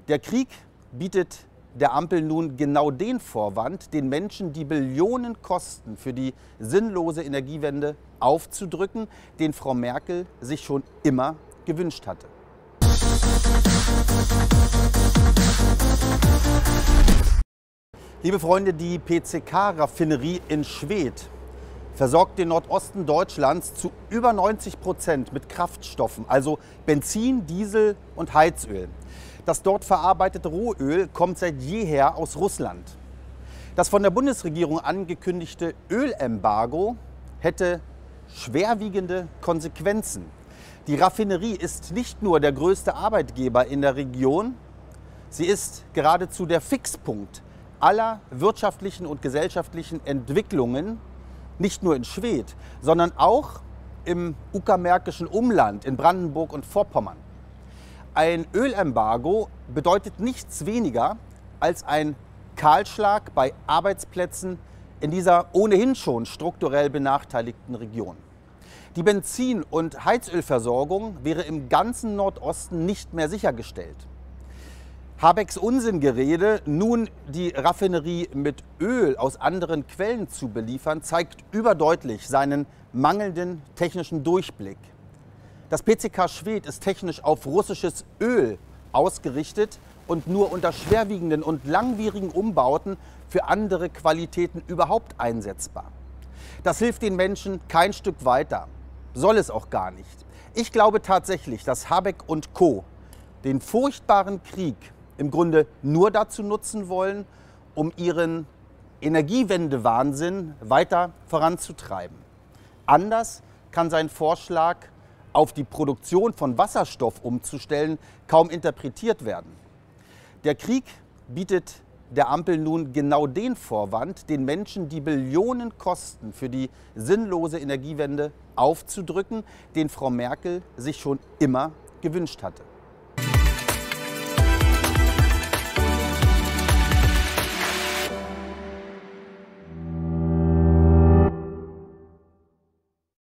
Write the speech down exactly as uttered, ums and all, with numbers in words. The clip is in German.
Der Krieg bietet der Ampel nun genau den Vorwand, den Menschen die Billionenkosten für die sinnlose Energiewende aufzudrücken, den Frau Merkel sich schon immer gewünscht hatte. Liebe Freunde, die P C K-Raffinerie in Schwedt versorgt den Nordosten Deutschlands zu über neunzig Prozent mit Kraftstoffen, also Benzin, Diesel und Heizöl. Das dort verarbeitete Rohöl kommt seit jeher aus Russland. Das von der Bundesregierung angekündigte Ölembargo hätte schwerwiegende Konsequenzen. Die Raffinerie ist nicht nur der größte Arbeitgeber in der Region, sie ist geradezu der Fixpunkt aller wirtschaftlichen und gesellschaftlichen Entwicklungen, nicht nur in Schwedt, sondern auch im uckermärkischen Umland, in Brandenburg und Vorpommern. Ein Ölembargo bedeutet nichts weniger als ein Kahlschlag bei Arbeitsplätzen in dieser ohnehin schon strukturell benachteiligten Region. Die Benzin- und Heizölversorgung wäre im ganzen Nordosten nicht mehr sichergestellt. Habecks Unsinngerede, nun die Raffinerie mit Öl aus anderen Quellen zu beliefern, zeigt überdeutlich seinen mangelnden technischen Durchblick. Das P C K Schwedt ist technisch auf russisches Öl ausgerichtet und nur unter schwerwiegenden und langwierigen Umbauten für andere Qualitäten überhaupt einsetzbar. Das hilft den Menschen kein Stück weiter, soll es auch gar nicht. Ich glaube tatsächlich, dass Habeck und Co. den furchtbaren Krieg im Grunde nur dazu nutzen wollen, um ihren Energiewende-Wahnsinn weiter voranzutreiben. Anders kann sein Vorschlag, auf die Produktion von Wasserstoff umzustellen, kaum interpretiert werden. Der Krieg bietet der Ampel nun genau den Vorwand, den Menschen die Billionenkosten für die sinnlose Energiewende aufzudrücken, den Frau Merkel sich schon immer gewünscht hatte.